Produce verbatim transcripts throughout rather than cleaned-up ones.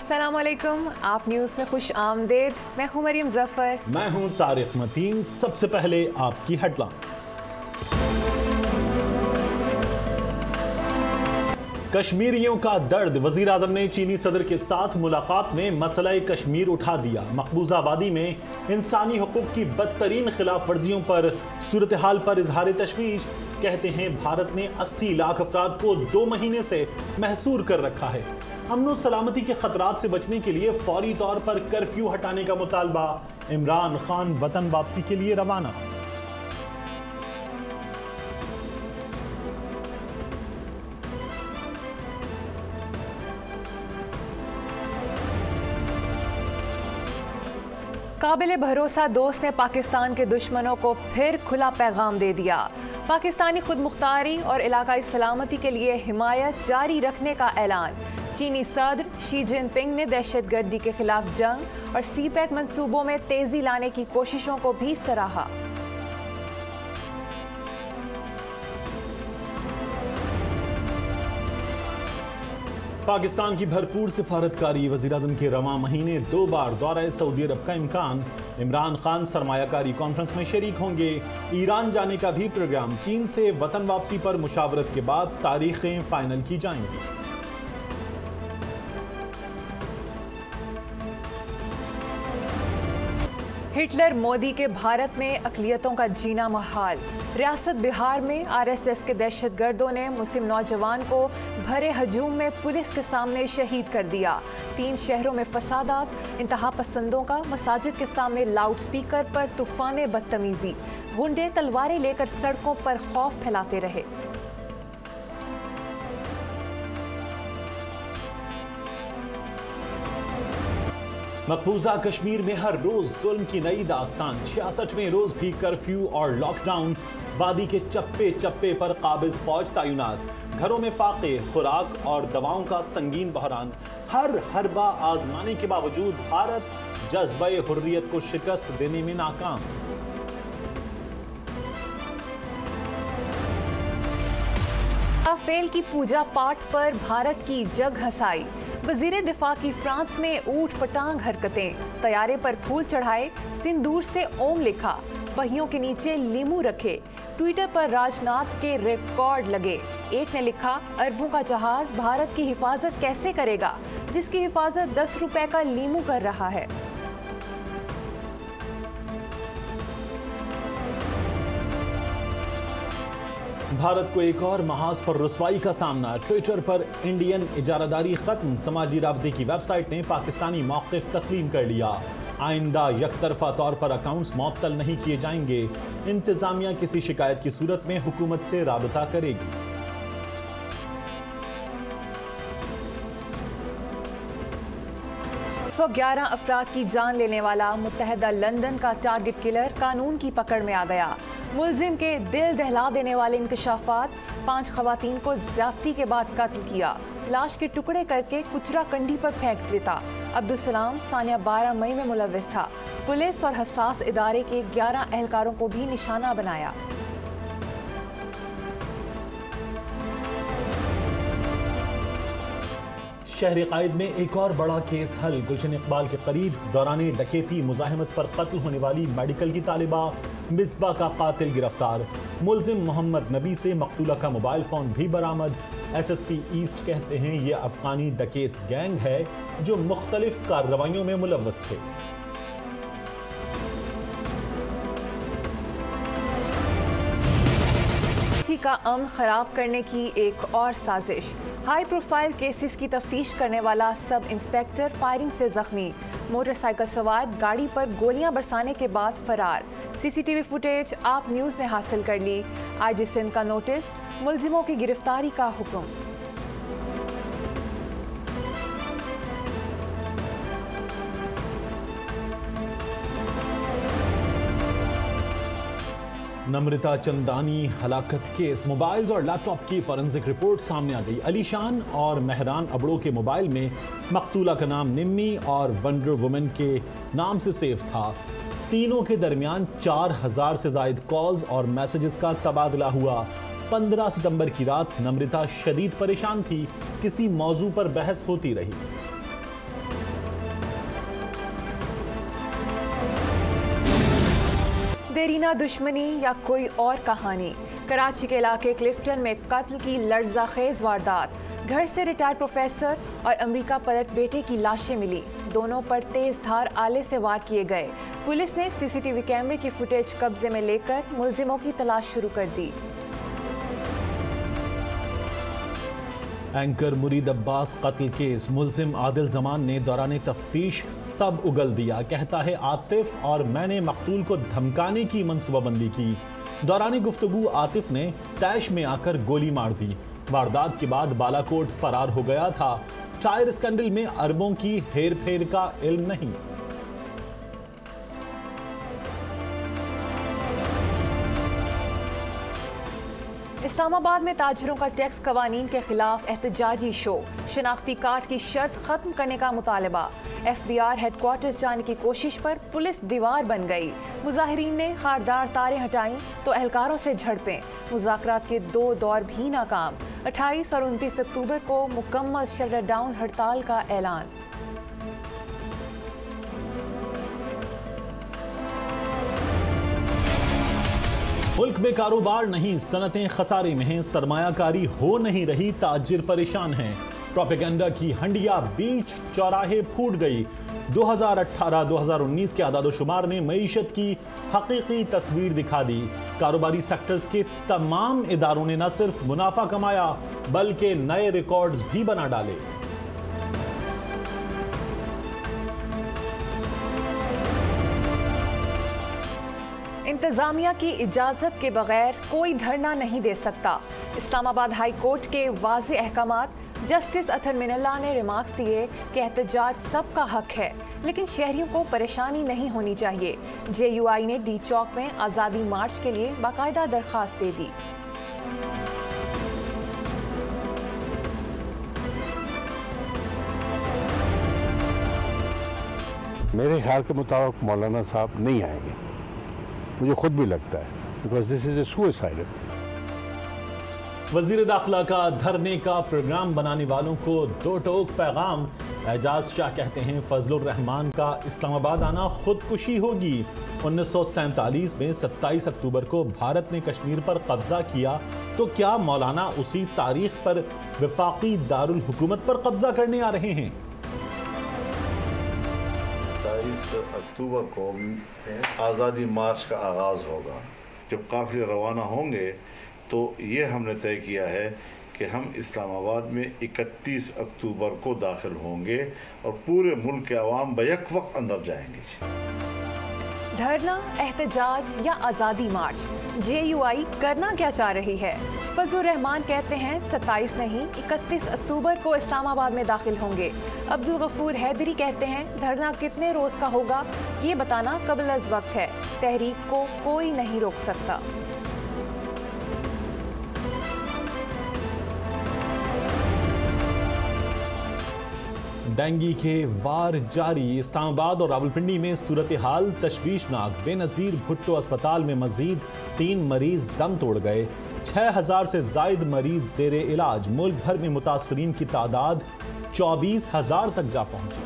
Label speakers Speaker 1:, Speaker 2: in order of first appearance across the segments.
Speaker 1: अस्सलामुअलैकुम, आप न्यूज़ में खुश आमदेद। मैं हूं मरियम जफर।
Speaker 2: मैं हूं तारिक मतीन। सबसे पहले आपकी हेडलाइंस। कश्मीरियों का दर्द। वजीर आजम ने चीनी सदर के साथ मुलाकात में मसला कश्मीर उठा दिया। मकबूजा आबादी में इंसानी हुकूक की बदतरीन खिलाफ वर्जियों पर सूरत हाल पर इजहार तशवीश। कहते हैं भारत ने अस्सी लाख अफराद को दो महीने से महसूर कर रखा है। अमन सलामती के खतरात से बचने के लिए फौरी तौर पर कर्फ्यू हटाने का मुतालबा। इमरान खान वतन वापसी के लिए रवाना।
Speaker 1: काबिल भरोसा दोस्त ने पाकिस्तान के दुश्मनों को फिर खुला पैगाम दे दिया। पाकिस्तानी खुद मुख्तारी और इलाकाई सलामती के लिए हिमायत जारी रखने का ऐलान। चीनी सदर शी जिनपिंग ने दहशतगर्दी के खिलाफ जंग और सी पैक मंसूबों में तेजी लाने की कोशिशों को भी सराहा।
Speaker 2: पाकिस्तान की भरपूर सिफारतकारी। वज़ीर-ए-आज़म के रवां महीने दो बार दौरा सऊदी अरब का इम्कान। इमरान खान सरमायाकारी कॉन्फ्रेंस में शरीक होंगे। ईरान जाने का भी प्रोग्राम। चीन से वतन वापसी पर मुशावरत के बाद तारीखें फाइनल की जाएंगी।
Speaker 1: हिटलर मोदी के भारत में अक़लियतों का जीना महाल। रियासत बिहार में आरएसएस के दहशतगर्दों ने मुस्लिम नौजवान को भरे हजूम में पुलिस के सामने शहीद कर दिया। तीन शहरों में फसादात। इंतहा पसंदों का मसाजिद के सामने लाउड स्पीकर पर तूफाने बदतमीजी। गुंडे तलवारें लेकर सड़कों पर खौफ फैलाते रहे।
Speaker 2: मकबूजा कश्मीर में हर रोज जुल्म की नई दास्तान। छियासठवें रोज भी कर्फ्यू और लॉकडाउन। वादी के चप्पे चप्पे पर काबिज फौज तैनात। घरों में फाके, खुराक और दवाओं का संगीन बहरान। हर हरबा आजमाने के बावजूद भारत जज्बे हुर्रियत को शिकस्त देने में नाकाम।
Speaker 1: राफेल की पूजा पाठ पर भारत की जग हंसाई। वजीर दिफा की फ्रांस में ऊट पटांग हरकतें। तैयारे पर फूल चढ़ाए, सिंदूर से ओम लिखा, पहियों के नीचे लीमू रखे। ट्विटर पर राजनाथ के रिकॉर्ड लगे। एक ने लिखा, अरबों का जहाज भारत की हिफाजत कैसे करेगा, जिसकी हिफाजत दस रुपए का लीमू कर रहा है।
Speaker 2: भारत को एक और महाज पर रुसवाई का सामना। ट्विटर पर इंडियन इजारादारी खत्म। समाजी राब्ते की वेबसाइट ने पाकिस्तानी मौक़िफ़ तस्लीम कर लिया। आइंदा यकतरफा तौर पर अकाउंट्स मुअत्तल नहीं किए जाएंगे। इंतजामिया किसी शिकायत की सूरत में हुकूमत से राबता करेगी।
Speaker 1: सौ ग्यारह अफराद की जान लेने वाला मुत्तहदा लंदन का टारगेट किलर कानून की पकड़ में आ गया। मुलजिम के दिल दहला देने वाले इंकशाफात। पांच खवातीन को ज्यादती के बाद कत्ल किया। लाश के टुकड़े करके कुचरा कंडी पर फेंक देता। अब्दुल सलाम सानिया बारह मई में मुलव्विस था। पुलिस और हसास इदारे के ग्यारह एहलकारों को भी निशाना बनाया।
Speaker 2: शहर कायद में एक और बड़ा केस हल। गुलशन इकबाल के करीब दौरान डकैती मुजाहिमत पर कत्ल होने वाली मेडिकल की तालिबा मिसबा का कातिल गिरफ्तार। मुलजिम मोहम्मद नबी से मकतूला का मोबाइल फ़ोन भी बरामद। एसएसपी ईस्ट कहते हैं ये अफगानी डकैत गैंग है जो मुख्तलिफ कार्रवाइयों में मुलव्वस थे।
Speaker 1: का अमन खराब करने की एक और साजिश। हाई प्रोफाइल केसेस की तफ्तीश करने वाला सब इंस्पेक्टर फायरिंग से जख्मी। मोटरसाइकिल सवार गाड़ी पर गोलियां बरसाने के बाद फरार। सीसीटीवी फुटेज आप न्यूज़ ने हासिल कर ली। आईजी सिंध का नोटिस, मुलजिमों की गिरफ्तारी का हुक्म।
Speaker 2: नम्रता चंदानी हलाकत केस। मोबाइल्स और लैपटॉप की फॉरेंसिक रिपोर्ट सामने आ गई। अलीशान और मेहरान अबड़ो के मोबाइल में मकतूला का नाम निम्मी और वंडर वुमन के नाम से सेव था। तीनों के दरमियान चार हजार से ज्यादा कॉल्स और मैसेजेस का तबादला हुआ। पंद्रह सितंबर की रात नम्रता शदीद परेशान थी। किसी मौजू पर बहस होती रही।
Speaker 1: देरीना दुश्मनी या कोई और कहानी। कराची के इलाके क्लिफ्टन में कत्ल की लर्ज़ाखेज वारदात। घर से रिटायर्ड प्रोफेसर और अमेरिका पलट बेटे की लाशें मिली। दोनों पर तेज धार आले से वार किए गए। पुलिस ने सीसीटीवी कैमरे की फुटेज कब्जे में लेकर मुलजिमों की तलाश शुरू कर दी।
Speaker 2: एंकर मुरीद अब्बास कत्ल केस। मुलजिम आदिल जमान ने दौरान तफ्तीश सब उगल दिया। कहता है आतिफ और मैंने मकतूल को धमकाने की मनसूबाबंदी की। दौरान गुफ्तगू आतिफ ने तैश में आकर गोली मार दी। वारदात के बाद बालाकोट फरार हो गया था। टायर स्कैंडल में अरबों की हेर फेर का इल्म नहीं।
Speaker 1: इस्लामाबाद में ताजरों का टैक्स कवानीन के खिलाफ एहतजाजी शो। शनाख्ती कार्ड की शर्त खत्म करने का मुतालबा। एफ बी आर हेडक्वार्टर्स जाने की कोशिश पर पुलिस दीवार बन गई। मुजाहिरीन ने खारदार तारें हटाईं तो एहलकारों से झड़पें। मुज़ाकरात के दो दौर भी नाकाम। अट्ठाईस और उनतीस अक्टूबर को मुकम्मल शटडाउन हड़ताल का ऐलान।
Speaker 2: मुल्क में कारोबार नहीं, सनतें खसारे में हैं, सरमायाकारी हो नहीं रही, ताजिर परेशान हैं। प्रोपेगेंडा की हंडिया बीच चौराहे फूट गई। दो हज़ार अठारह दो हज़ार उन्नीस के आदादोशुमार ने मईशत की हकीकी तस्वीर दिखा दी। कारोबारी सेक्टर्स के तमाम इदारों ने न सिर्फ मुनाफा कमाया बल्कि नए रिकॉर्ड्स भी बना डाले।
Speaker 1: इंतजामिया की इजाजत के बगैर कोई धरना नहीं दे सकता। इस्लामाबाद हाई कोर्ट के वाज़े अहकामात। जस्टिस अथर मिनल्ला ने रिमार्क्स दिए कि एहतजाज सबका हक है, लेकिन शहरियों को परेशानी नहीं होनी चाहिए। जे यू आई ने डी चौक में आज़ादी मार्च के लिए बाकायदा दरख्वास्त दे दी।
Speaker 3: मेरे ख्याल के मुताबिक मौलाना साहब नहीं आएंगे। मुझे खुद भी लगता है, because this is a suicide.
Speaker 2: वजीर दाखिला का धरने का प्रोग्राम बनाने वालों को दो टोक पैगाम। एजाज शाह कहते हैं फजलुर रहमान का इस्लामाबाद आना खुदकुशी होगी। उन्नीस सौ सैंतालीस में सत्ताईस अक्टूबर को भारत ने कश्मीर पर कब्जा किया, तो क्या मौलाना उसी तारीख पर वफाकी दारुल हुकूमत पर कब्जा करने आ रहे हैं?
Speaker 4: सत्ताईस अक्टूबर को आज़ादी मार्च का आगाज़ होगा। जब काफ़िले रवाना होंगे तो ये हमने तय किया है कि हम इस्लामाबाद में इकतीस अक्टूबर को दाखिल होंगे और पूरे मुल्क के अवाम बैक वक्त अंदर जाएंगे।
Speaker 1: धरना, एहतजाज या आज़ादी मार्च, जे यू आई करना क्या चाह रही है? फजलुर रहमान कहते हैं सत्ताईस नहीं इकतीस अक्टूबर को इस्लामाबाद में दाखिल होंगे। अब्दुल गफूर हैदरी कहते हैं धरना कितने रोज का होगा ये बताना कबल अज़ वक्त है, तहरीक को कोई नहीं रोक सकता।
Speaker 2: डेंगू के वार जारी। इस्लामाबाद और रावलपिंडी में सूरत हाल तशवीशनाक। बेनज़ीर भुट्टो अस्पताल में मजीद तीन मरीज दम तोड़ गए। छह हजार से जायद मरीज ज़ेरे इलाज। मुल्क भर में मुतासरीन की तादाद चौबीस हजार तक जा पहुंची।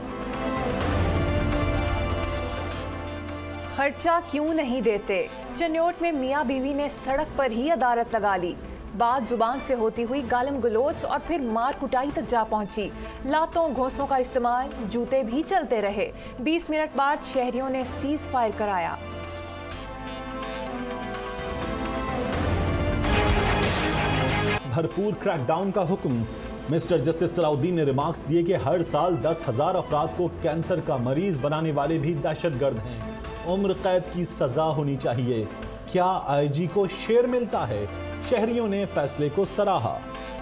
Speaker 1: खर्चा क्यों नहीं देते? चन्योट में मियाँ बीवी ने सड़क पर ही अदालत लगा ली। बात जुबान से होती हुई गालम गलोच और फिर मार कुटाई तक जा पहुंची। लातों घोंसों का इस्तेमाल, जूते भी चलते रहे। बीस मिनट बाद शहरियों ने सीज फायर कराया।
Speaker 2: भरपूर क्रैकडाउन का हुक्म। मिस्टर जस्टिस सलाउद्दीन ने रिमार्क्स दिए कि हर साल दस हजार अफराद को कैंसर का मरीज बनाने वाले भी दहशतगर्द हैं। उम्र कैद की सजा होनी चाहिए। क्या आई जी को शेयर मिलता है? शहरियों ने फैसले को सराहा।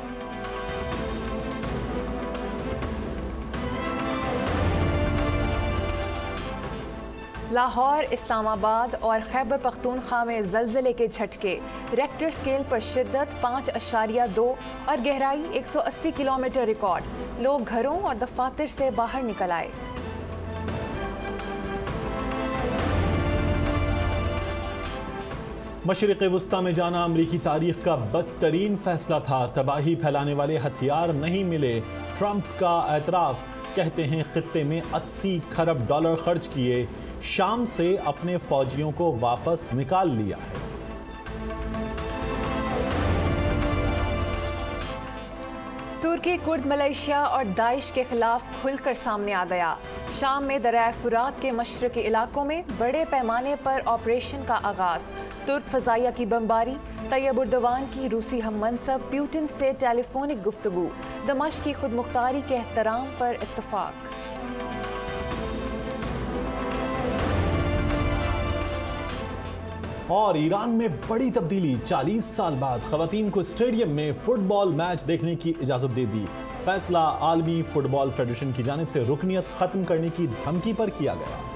Speaker 1: लाहौर, इस्लामाबाद और खैबर पख्तूनख्वा में ज़लज़ले के झटके। रेक्टर स्केल पर शिद्दत पाँच अशारिया दो और गहराई एक सौ अस्सी किलोमीटर रिकॉर्ड। लोग घरों और दफातर से बाहर निकल आए।
Speaker 2: मशरिक़ वुस्ता में जाना अमरीकी तारीख का बदतरीन फैसला था। तबाही फैलाने वाले हथियार नहीं मिले। ट्रंप का एतराफ़। कहते हैं खित्ते में अस्सी खरब डॉलर खर्च किए शाम से अपने फौजियों को वापस निकाल लिया है।
Speaker 1: तुर्की कुर्द मलेशिया और दाइश के खिलाफ खुलकर सामने आ गया। शाम में दरिया फुरात के मशरकी इलाकों में बड़े पैमाने पर ऑपरेशन का आगाज। तुर्क फजाइया की बमबारी, तैयब उर्दवान की रूसी हम मनसब प्यूटिन से टेलीफोनिक गुफ्तगू, दमिश्क की खुद मुख्तारी के एहतराम पर इत्तफाक।
Speaker 2: और ईरान में बड़ी तब्दीली, चालीस साल बाद खवातीन को स्टेडियम में फुटबॉल मैच देखने की इजाजत दे दी। फैसला आलमी फुटबॉल फेडरेशन की जानिब से रुकनियत खत्म करने की धमकी पर किया गया।